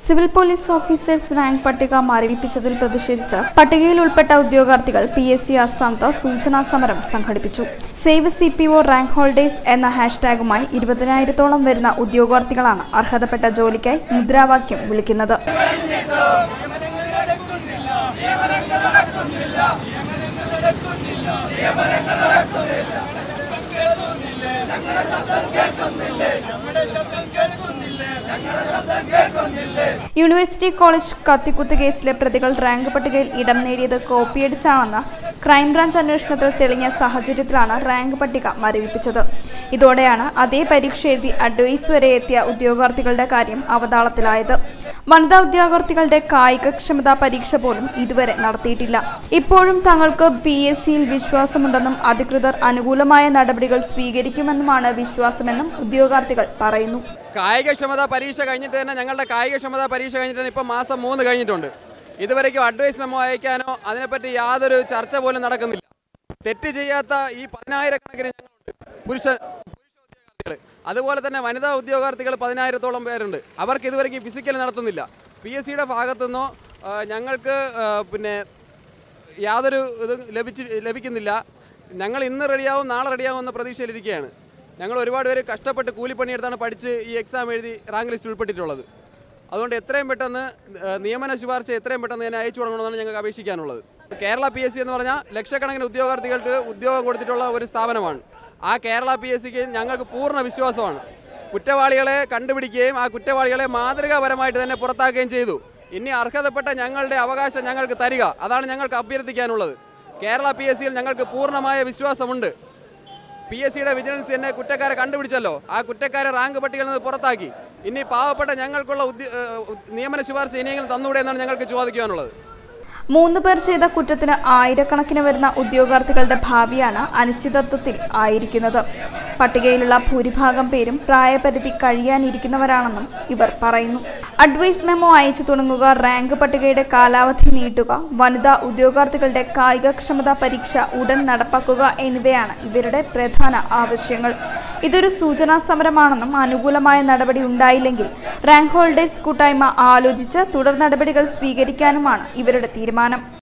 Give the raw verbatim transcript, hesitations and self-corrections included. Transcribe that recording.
Civil police officers rank പട്ടിക മരവിപ്പിച്ചതിൽ പ്രതിഷേധിച്ച് പട്ടികയിൽ ഉൾപ്പെട്ട ഉദ്യോഗാർത്ഥികൾ പി എസ് സി ആസ്ഥാനത്ത് സൂചനാ സമരം സംഘടിപ്പിച്ചു. Save C P O rank holders എന്ന ഹാഷ്ടാഗുമായി ഇരുപതിനായിരത്തോളം വരുന്ന ഉദ്യോഗാർത്ഥികളാണ് അർഹതപ്പെട്ട ജോലിക്കായി മുദ്രാവാക്യം വിളിക്കുന്നത്. യൂണിവേഴ്സിറ്റി കോളേജ് കത്തിക്കുത്ത് കേസിലെ പ്രതികൾ റാങ്ക് പട്ടികയിൽ ഇടം നേടിയത് കോപ്പിയടിച്ചാണെന്ന് ക്രൈംബ്രാഞ്ച് അന്വേഷണത്തിൽ തെളിഞ്ഞ സാഹചര്യത്തിലാണ് റാങ്ക് പട്ടിക മരവിപ്പിച്ചത്. ഇതോടെയാണ് അതേ പരീക്ഷ എഴുതി അഡ്വൈസ് വരെ എത്തിയ ഉദ്യോഗാർത്ഥികളുടെ കാര്യം അവതാളത്തിലായത്. വനിതാ ഉദ്യോഗാർത്ഥികളുടെ കായികക്ഷമതാ പരീക്ഷ പോലും ഇതുവരെ നടത്തിയിട്ടില്ല. ഇപ്പോഴും തങ്ങൾക്ക് പി എസ് സിയിൽ വിശ്വാസമുണ്ടെന്നും അധികൃതർ അനുകൂലമായ നടപടികൾ സ്വീകരിക്കുമെന്നുമാണ് വിശ്വാസമെന്നും ഉദ്യോഗാർത്ഥികൾ പറയുന്നു. കായികക്ഷമതാ പരീക്ഷ കഴിഞ്ഞിട്ട് തന്നെ ഞങ്ങളുടെ കായികക്ഷമതാ പരീക്ഷ കഴിഞ്ഞിട്ട് തന്നെ ഇപ്പം മാസം മൂന്ന് കഴിഞ്ഞിട്ടുണ്ട്. ഇതുവരെയ്ക്കും അഡ്വൈസ് മെമ്മോ അയക്കാനോ അതിനെപ്പറ്റി യാതൊരു ചർച്ച പോലും നടക്കുന്നില്ല. തെറ്റ് ചെയ്യാത്ത ഈ പതിനായിരക്കണക്കിന് ഞങ്ങളുണ്ട് പുരുഷ പുരുഷ ഉദ്യോഗാർത്ഥികൾ, അതുപോലെ തന്നെ വനിതാ ഉദ്യോഗാർത്ഥികൾ പതിനായിരത്തോളം പേരുണ്ട്. അവർക്ക് ഇതുവരെയ്ക്കും ഫിസിക്കൽ നടത്തുന്നില്ല. പി എസ് സിയുടെ ഭാഗത്തുനിന്നോ ഞങ്ങൾക്ക് പിന്നെ യാതൊരു ഇതും ലഭിച്ച് ലഭിക്കുന്നില്ല. ഞങ്ങൾ ഇന്ന് റെഡിയാവും നാളെ റെഡിയാവും എന്ന പ്രതീക്ഷയിലിരിക്കുകയാണ്. ഞങ്ങൾ ഒരുപാട് പേര് കഷ്ടപ്പെട്ട് കൂലിപ്പണിയെടുത്താണ് പഠിച്ച് ഈ എക്സാം എഴുതി റാങ്ക് ലിസ്റ്റ് ഉൾപ്പെട്ടിട്ടുള്ളത്. അതുകൊണ്ട് എത്രയും പെട്ടെന്ന് നിയമന ശുപാർശ എത്രയും പെട്ടെന്ന് തന്നെ അയച്ചു കൊടുക്കണമെന്നാണ് ഞങ്ങൾക്ക് അപേക്ഷിക്കാനുള്ളത്. കേരള പി എസ് സി എന്ന് പറഞ്ഞാൽ ലക്ഷക്കണക്കിന് ഉദ്യോഗാർത്ഥികൾക്ക് ഉദ്യോഗം കൊടുത്തിട്ടുള്ള ഒരു സ്ഥാപനമാണ്. ആ കേരള പി എസ് സിക്ക് ഞങ്ങൾക്ക് പൂർണ്ണ വിശ്വാസമാണ്. കുറ്റവാളികളെ കണ്ടുപിടിക്കുകയും ആ കുറ്റവാളികളെ മാതൃകാപരമായിട്ട് തന്നെ പുറത്താക്കുകയും ചെയ്തു. ഇനി അർഹതപ്പെട്ട ഞങ്ങളുടെ അവകാശം ഞങ്ങൾക്ക് തരിക, അതാണ് ഞങ്ങൾക്ക് അഭ്യർത്ഥിക്കാനുള്ളത്. കേരള പി എസ് സിയിൽ ഞങ്ങൾക്ക് പൂർണ്ണമായ വിശ്വാസമുണ്ട്. പി എസ് സിയുടെ വിജിലൻസ് തന്നെ കുറ്റക്കാരെ കണ്ടുപിടിച്ചല്ലോ, ആ കുറ്റക്കാരെ റാങ്ക് പട്ടികയിൽ നിന്ന് പുറത്താക്കി. ഇനി പാവപ്പെട്ട ഞങ്ങൾക്കുള്ള നിയമന ശുപാർശ ഇനിയെങ്കിലും തന്നൂടെ എന്നാണ് ഞങ്ങൾക്ക് ചോദിക്കാനുള്ളത്. മൂന്ന് പേർ ചെയ്ത കുറ്റത്തിന് ആയിരക്കണക്കിന് വരുന്ന ഉദ്യോഗാർത്ഥികളുടെ ഭാവിയാണ് അനിശ്ചിതത്വത്തിൽ ആയിരിക്കുന്നത്. പട്ടികയിലുള്ള ഭൂരിഭാഗം പേരും പ്രായപരിധി കഴിയാനിരിക്കുന്നവരാണെന്നും ഇവർ പറയുന്നു. അഡ്വൈസ് മെമ്മോ അയച്ചു തുടങ്ങുക, റാങ്ക് പട്ടികയുടെ കാലാവധി നീട്ടുക, വനിതാ ഉദ്യോഗാർത്ഥികളുടെ കായികക്ഷമതാ പരീക്ഷ ഉടൻ നടപ്പാക്കുക എന്നിവയാണ് ഇവരുടെ പ്രധാന ആവശ്യങ്ങൾ. ഇതൊരു സൂചനാ സമരമാണെന്നും അനുകൂലമായ നടപടി ഉണ്ടായില്ലെങ്കിൽ റാങ്ക് ഹോൾഡേഴ്സ് കൂട്ടായ്മ ആലോചിച്ച് തുടർ നടപടികൾ സ്വീകരിക്കാനുമാണ് ഇവരുടെ തീരുമാനം.